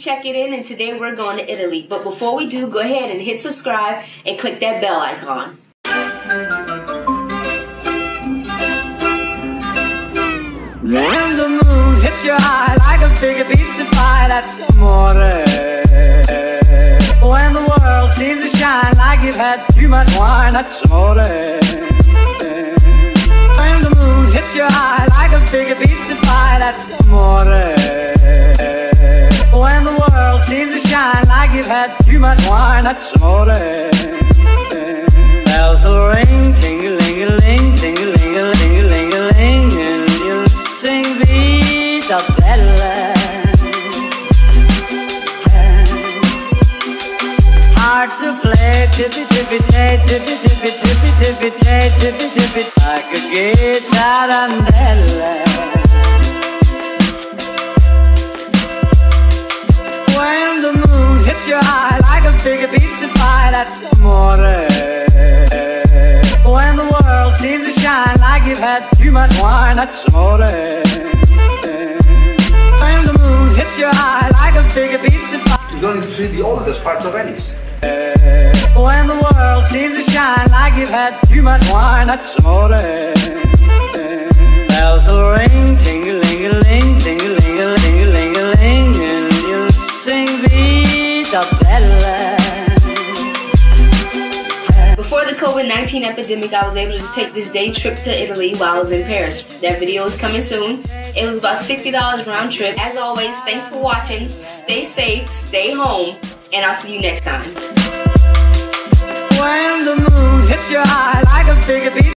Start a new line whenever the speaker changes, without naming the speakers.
check it in, and today we're going to Italy. But before we do, go ahead and hit subscribe and click that bell icon.
When the moon hits your eye like a big pizza pie, that's amore. When the world seems to shine like you've had too much wine, that's amore. When the moon hits your eye like a big pizza pie, that's amore. When the world seems to shine like you've had too much wine, that's amore. Bells will ring, ting-a-ling-a-ling, ting-a-ling-a-ling-a-ling-a-ling, and you'll sing Vita Bella. Hearts will play tippy-tippy-tay, tippy-tippy-tippy-tippy-tay, tippy-tippy, like a guitarandella. When the moon hits your eye like a big pizza pie, that's amore. When the world seems to shine like you've had too much wine, that's amore. When the moon hits your eye like a big pizza pie,
you're going to see the oldest part of Venice.
When the world seems to shine like you've had too much wine, that's amore. Bells will ring, ting-a-ling-a-ling, ting-a-ling-a-ling-a-ling-a-ling, and you'll sing Vita Bella.
Before the COVID-19 epidemic, I was able to take this day trip to Italy while I was in Paris. That video is coming soon. It was about $60 round trip. As always, thanks for watching. Stay safe, stay home, and I'll see you next time.
When the moon hits your eye like a big